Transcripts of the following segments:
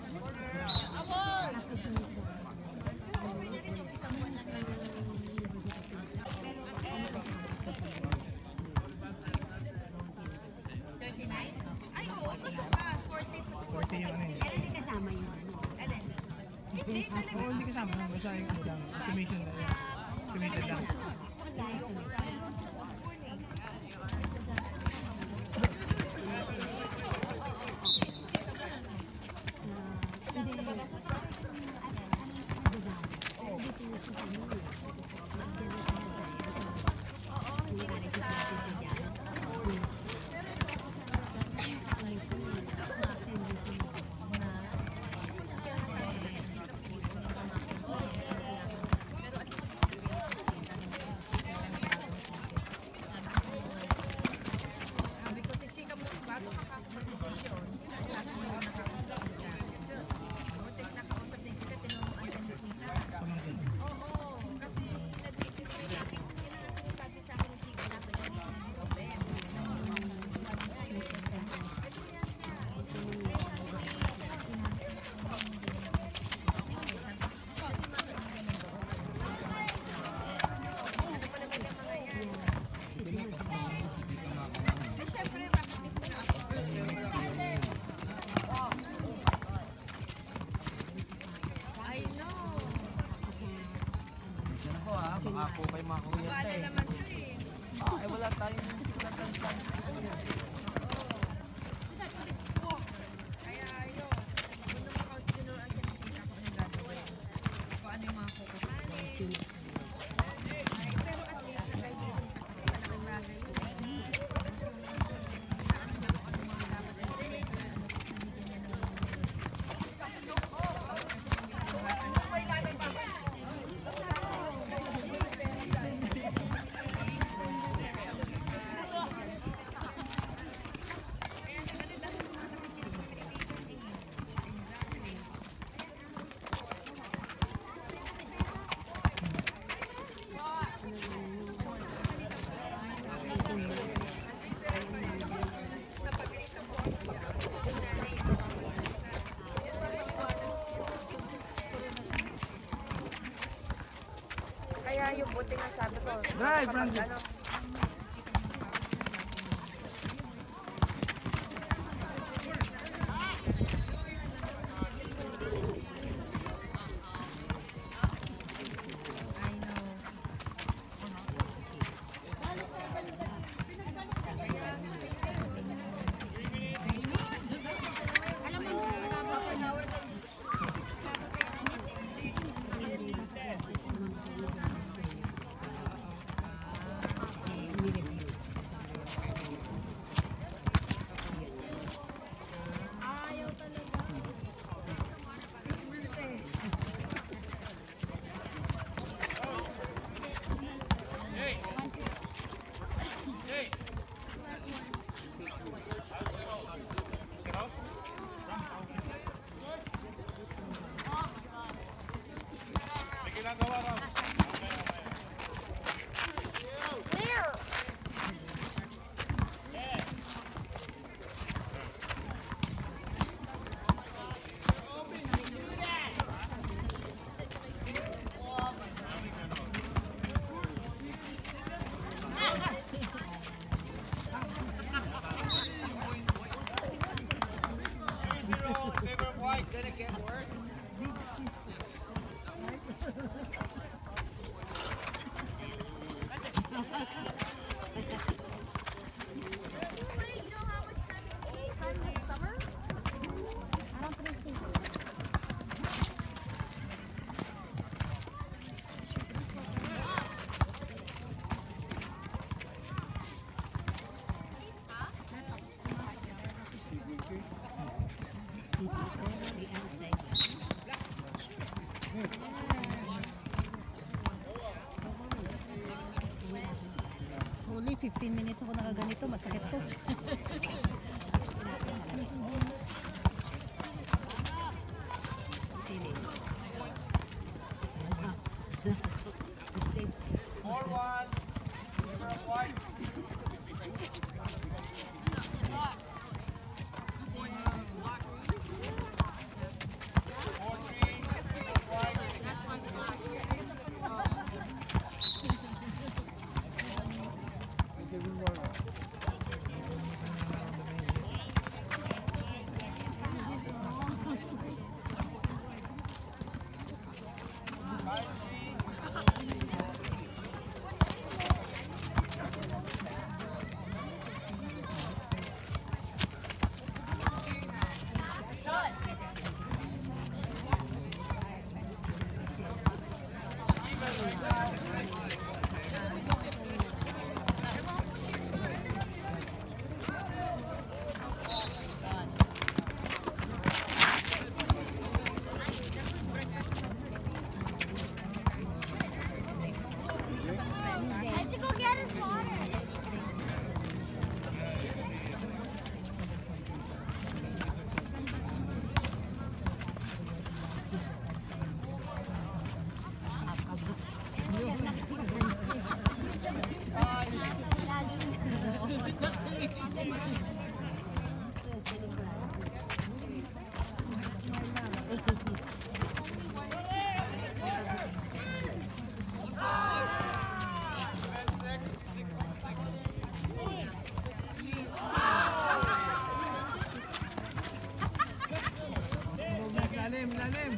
Hindi kasama lang. Basta yung ano lang. Estimation na yan. Estimated lang. Baka po kayo mga kuryente eh. Ay wala tayong kaya ayun, kung naman ako sinuruan siya nakita ko ng gagawin kung ano yung mga kukuhanin. Pero at least na kahit siya kasi malaking bagay yun eh. Ano niya kung ano mga dapat na bibigyan niya ng kaya yung buti nga sabi ko. Drive, Francis. Only 15 minutes ako nakaganito, masakit to. Lalim, lalim.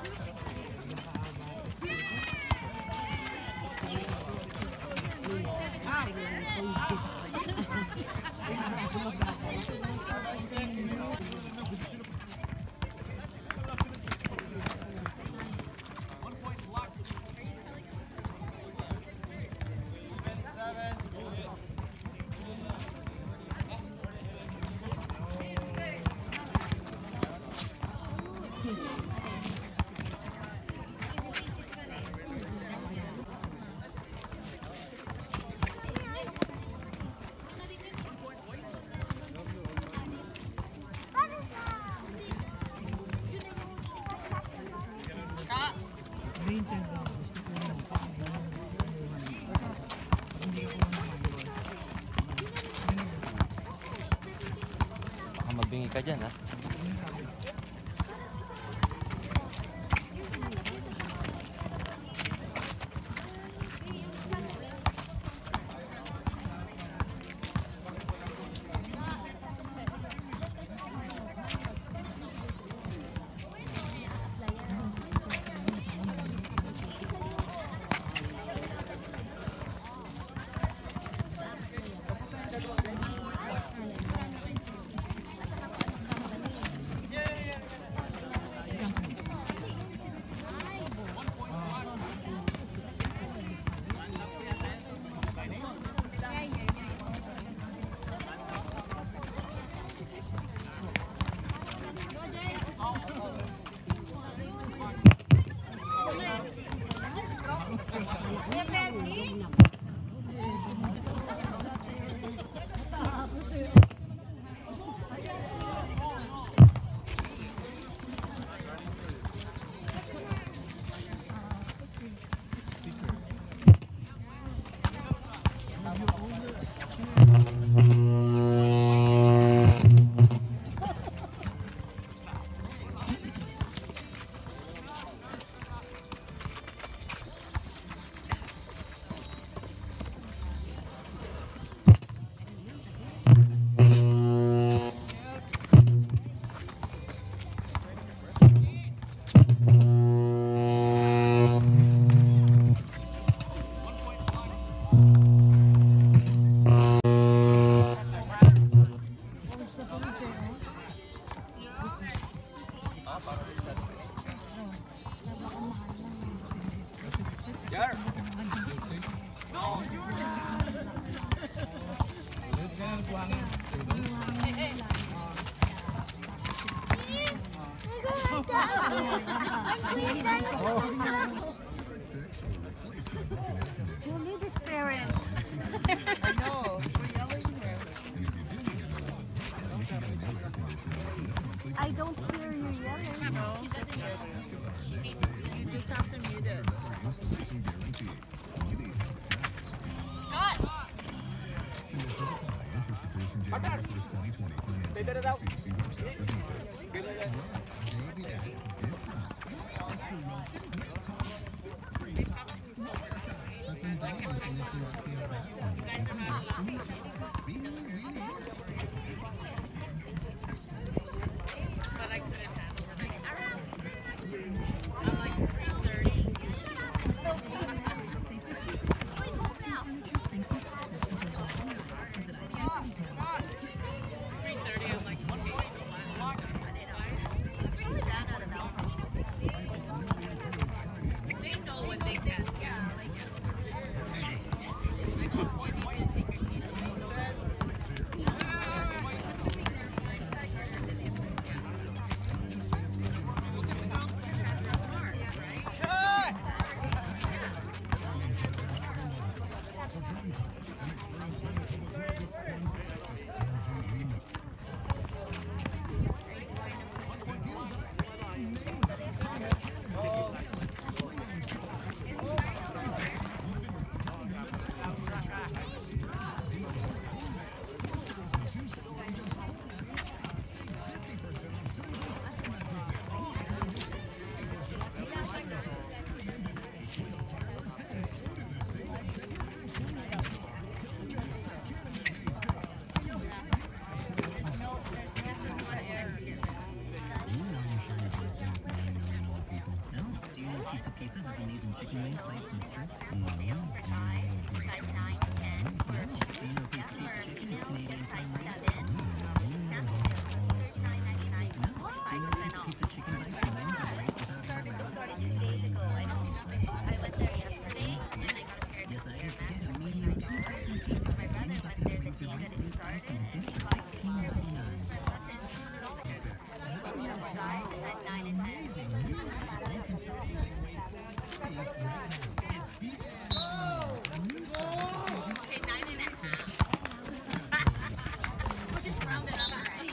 Baka mabingi ka dyan, ha? Who need his parents? I know. We're yelling here. I don't hear you yelling. No, that's good. You just have to mute it. pizza, those amazing chicken wings, bites, and strips. Filio for 5, size 9, 10, or Filio Canadian size 7. Sample meals just $39.99, 5% off. Pizza chicken bites and wings are great without started 2 days ago. I went there yesterday and I got a pair of ear mats for $49. My brother went there the day that it started and he bought a pair of shoes for less than $200. Size 9 and 10. Okay, 9.5. We'll just round it up, right?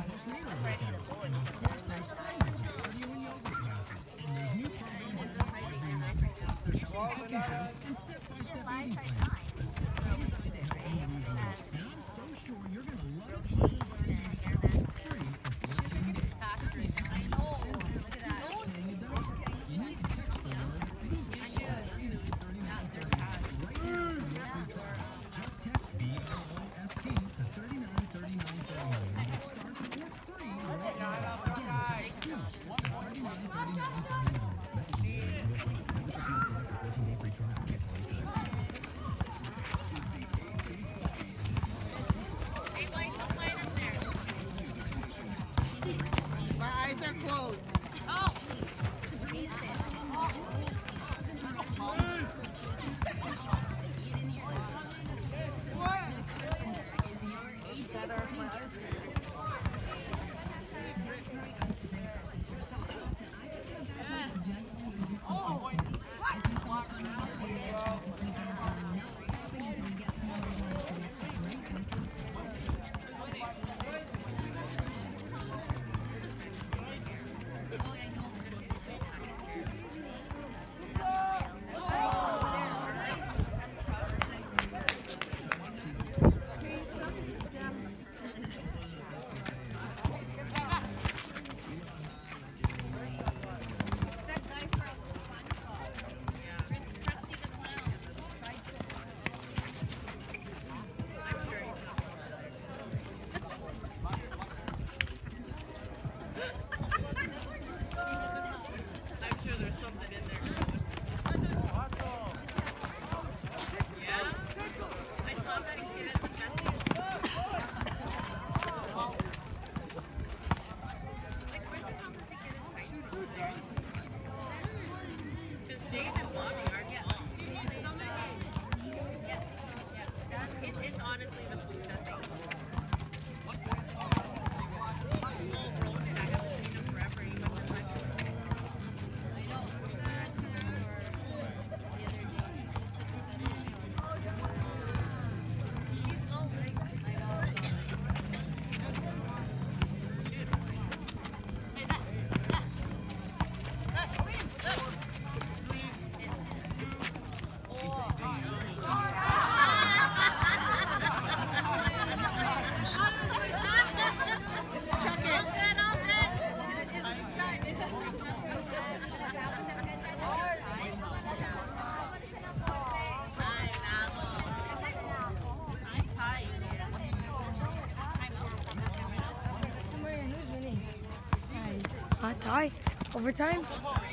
Tie. Overtime?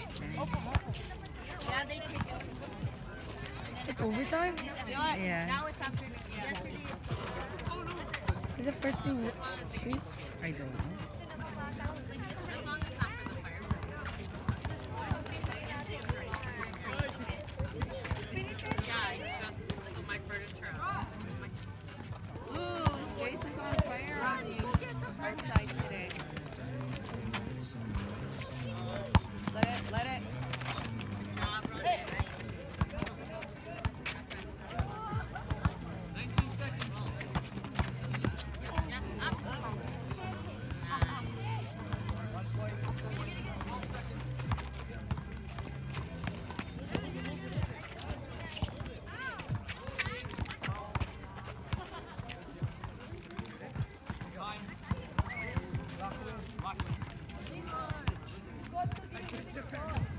Yeah, they take it. It's overtime? Yeah. Now it's after yesterday. Is it first thing? Sweet? I don't know. As long as it's not for the fire service. Yeah, it's just my furniture. Ooh, Jace is on fire on the outside today. Let it. Lock this.